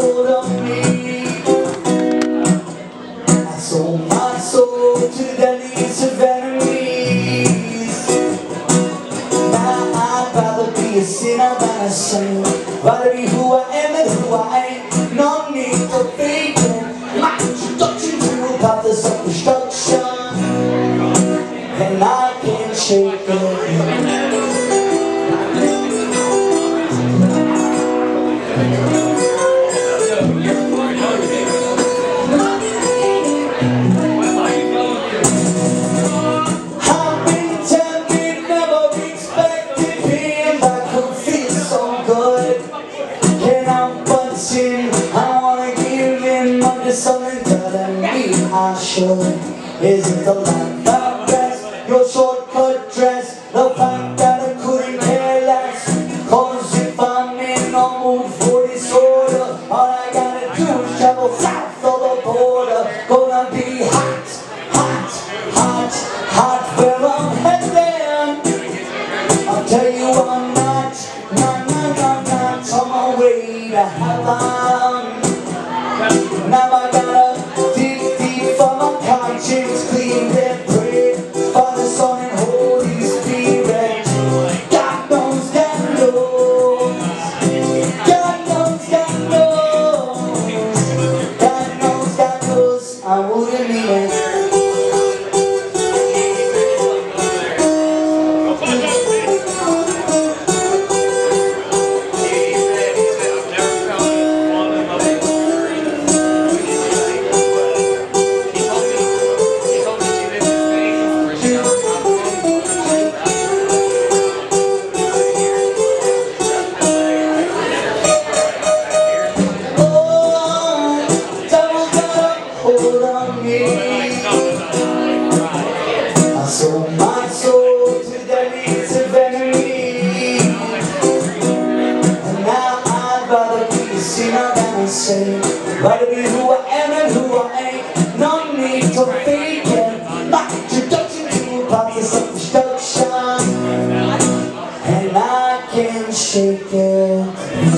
hold of me. I sold my soul to the least of enemies. Now I'd rather be a sinner than a saint. Rather be who I am and who I ain't. No need for faking. My introduction to a path of self-destruction, and I can't shake it. Something telling me I should. Is it the lack of rest, your shortcut dress, the fact that I couldn't care less? Cause if I'm in a mood for disorder, all I gotta do is travel south of the border. Gonna be hot, hot, hot, hot where I'm heading. I'll tell you I'm not on my way to heaven. Now I gotta dig deep for my conscience, clean and pray for the Son and Holy Spirit. God knows, God knows. God knows, God knows. God knows, God knows. I wouldn't mean it. I sold my soul to the least of enemies, and now I'd rather be a sinner than a saint. Rather be who I am and who I ain't. No need to fake it. My introduction to a process of destruction, and I can't shake it.